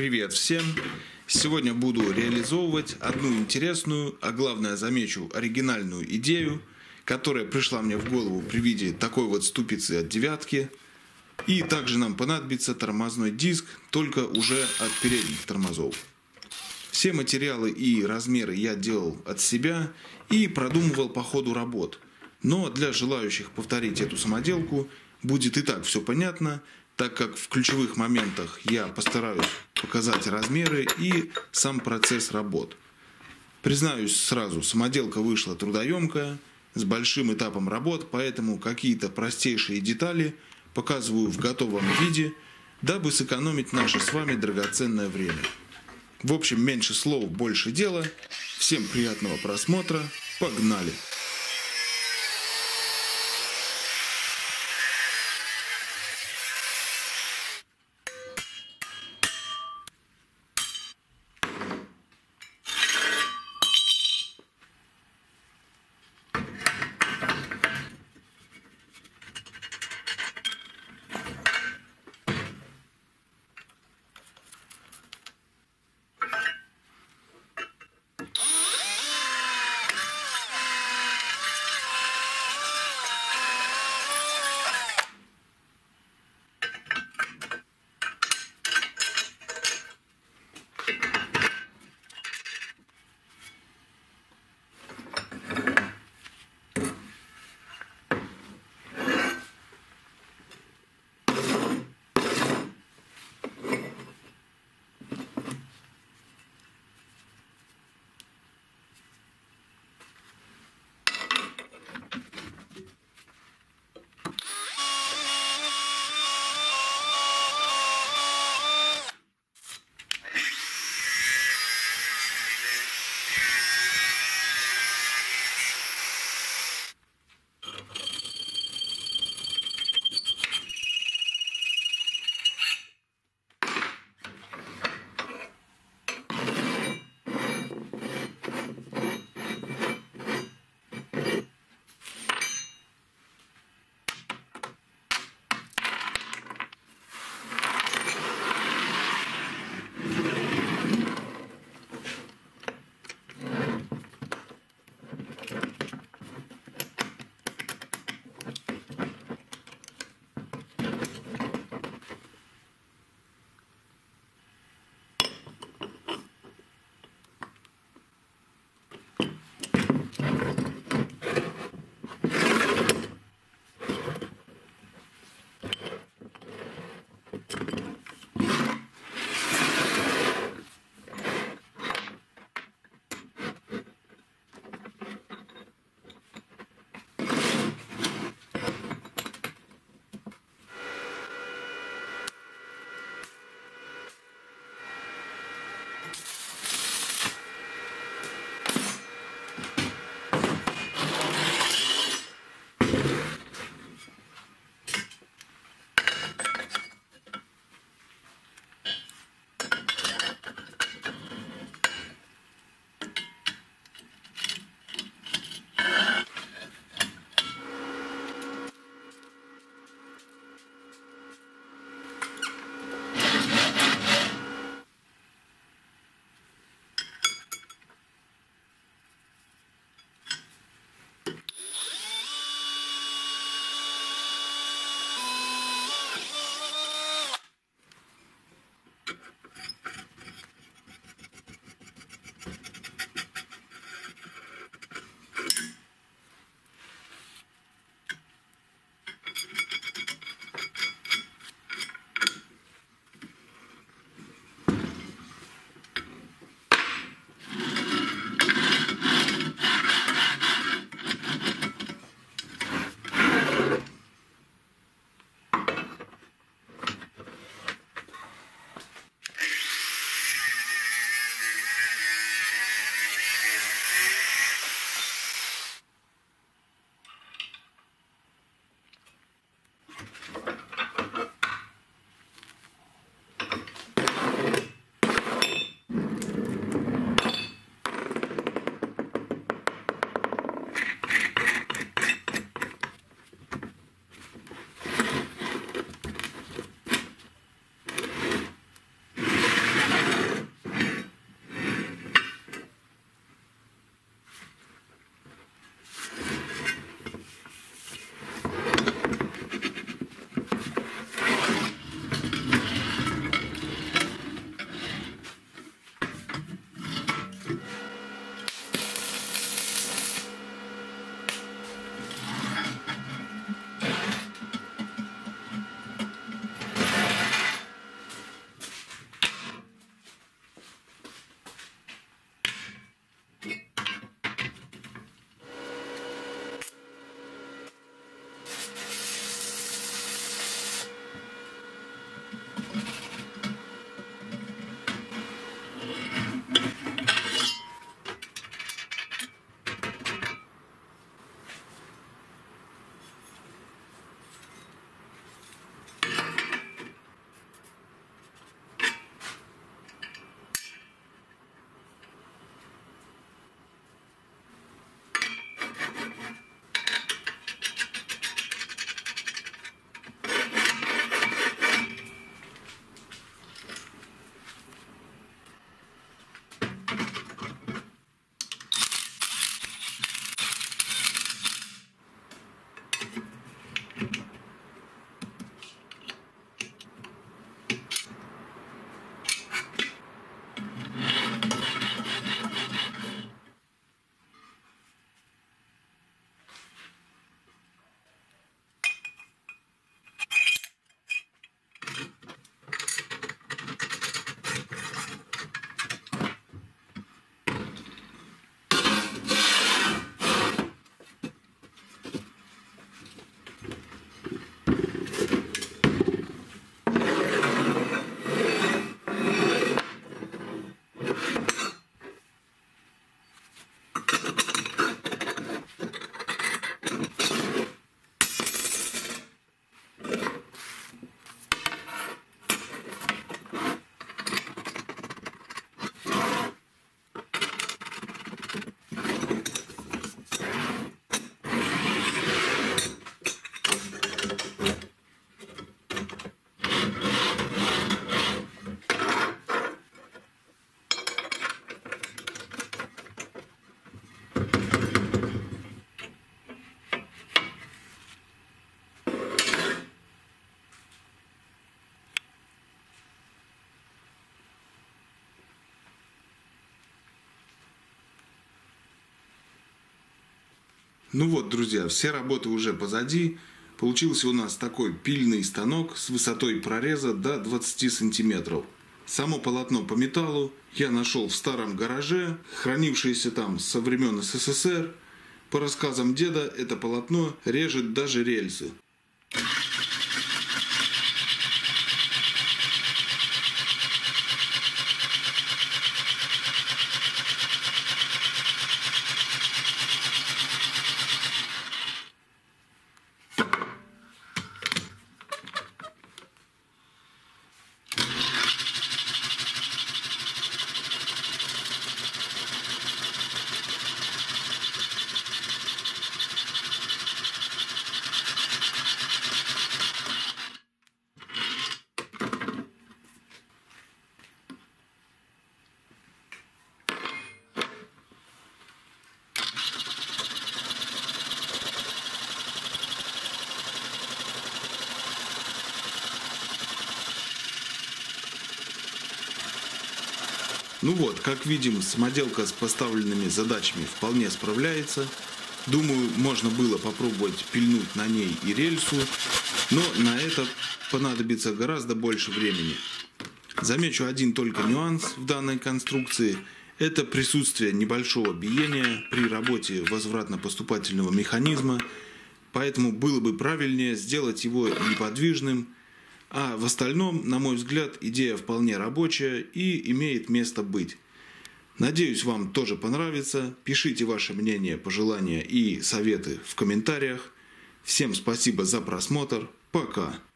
Привет всем! Сегодня буду реализовывать одну интересную, а главное, замечу, оригинальную идею, которая пришла мне в голову при виде такой вот ступицы от девятки. И также нам понадобится тормозной диск, только уже от передних тормозов. Все материалы и размеры я делал от себя и продумывал по ходу работ. Но для желающих повторить эту самоделку будет и так все понятно, так как в ключевых моментах я постараюсь показать размеры и сам процесс работ. Признаюсь сразу, самоделка вышла трудоемкая, с большим этапом работ, поэтому какие-то простейшие детали показываю в готовом виде, дабы сэкономить наше с вами драгоценное время. В общем, меньше слов, больше дела. Всем приятного просмотра. Погнали! Ну вот, друзья, все работы уже позади. Получился у нас такой пильный станок с высотой прореза до 20 сантиметров. Само полотно по металлу я нашел в старом гараже, хранившееся там со времен СССР. По рассказам деда, это полотно режет даже рельсы. Ну вот, как видим, самоделка с поставленными задачами вполне справляется. Думаю, можно было попробовать пильнуть на ней и рельсу, но на это понадобится гораздо больше времени. Замечу один только нюанс в данной конструкции. Это присутствие небольшого биения при работе возвратно-поступательного механизма, поэтому было бы правильнее сделать его неподвижным. А в остальном, на мой взгляд, идея вполне рабочая и имеет место быть. Надеюсь, вам тоже понравится. Пишите ваше мнение, пожелания и советы в комментариях. Всем спасибо за просмотр. Пока.